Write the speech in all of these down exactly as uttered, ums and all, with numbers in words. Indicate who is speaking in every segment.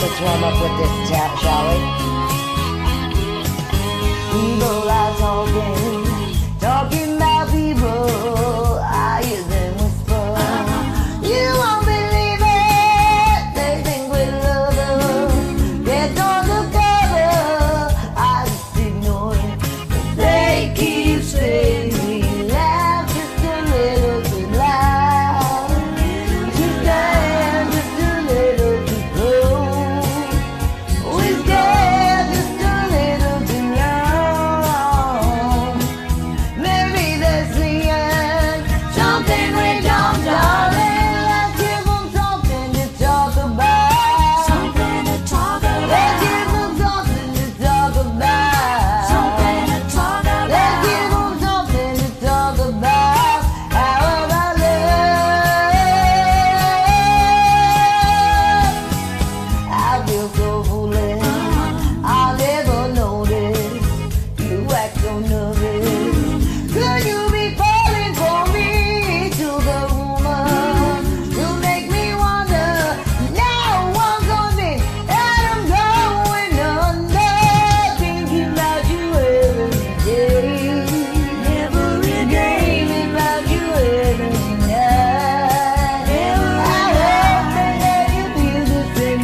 Speaker 1: Let's warm up with this, shall we? People are talking, talking about people. I hear them whisper. You won't believe it. They think we're lovers. Get on the cover. I just ignore it. They keep saying we laugh just a little too loud. You stand just a little too close. We stand just a little too long. Maybe they're singing something we don't, darling. Let's give them something to talk about.
Speaker 2: Something to talk
Speaker 1: Let's
Speaker 2: about.
Speaker 1: give them something to talk about.
Speaker 2: Something to talk
Speaker 1: Let's give
Speaker 2: about.
Speaker 1: them something to talk about. How about love? I feel so foolish. I never noticed you act so nervous. Could you be falling for me? To the woman you make me wonder. Now I'm coming and I'm going under. Thinking about you every day.
Speaker 2: Every day.
Speaker 1: Dreaming about you every night. I hope that you feel the same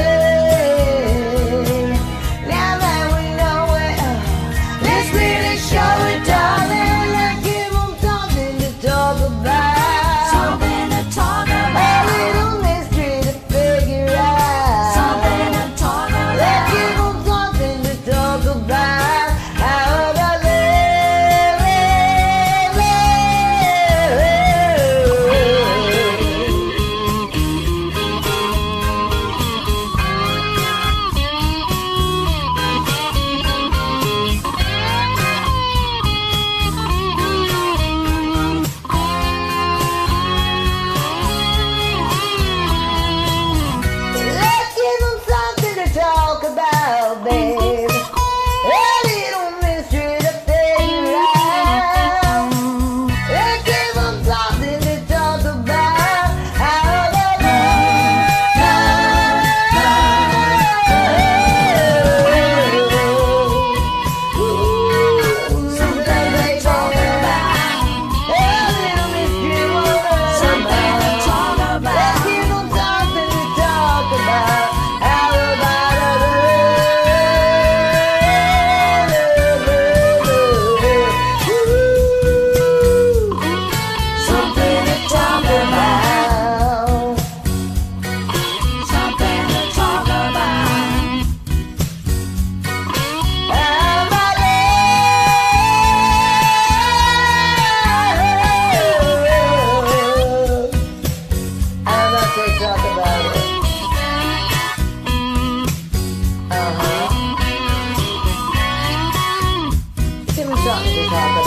Speaker 1: way. Now that we know it, let's really show it, darling. Let's give them something to talk about.
Speaker 2: Something to talk
Speaker 1: A
Speaker 2: about.
Speaker 1: little mystery to figure out.
Speaker 2: Something to talk
Speaker 1: Let's give
Speaker 2: about.
Speaker 1: them something to talk about. How about love? Let's give them something to talk about, babe. A little mystery to figure out. Let's give them something to talk about. How about love?
Speaker 2: Something to talk about.
Speaker 1: A little mystery won't
Speaker 2: Something to talk
Speaker 1: Let's
Speaker 2: about.
Speaker 1: give them something to talk about. How about
Speaker 2: Something to talk about. Something to talk about.
Speaker 1: How about they talk about it? Uh-huh. Give me something to talk about.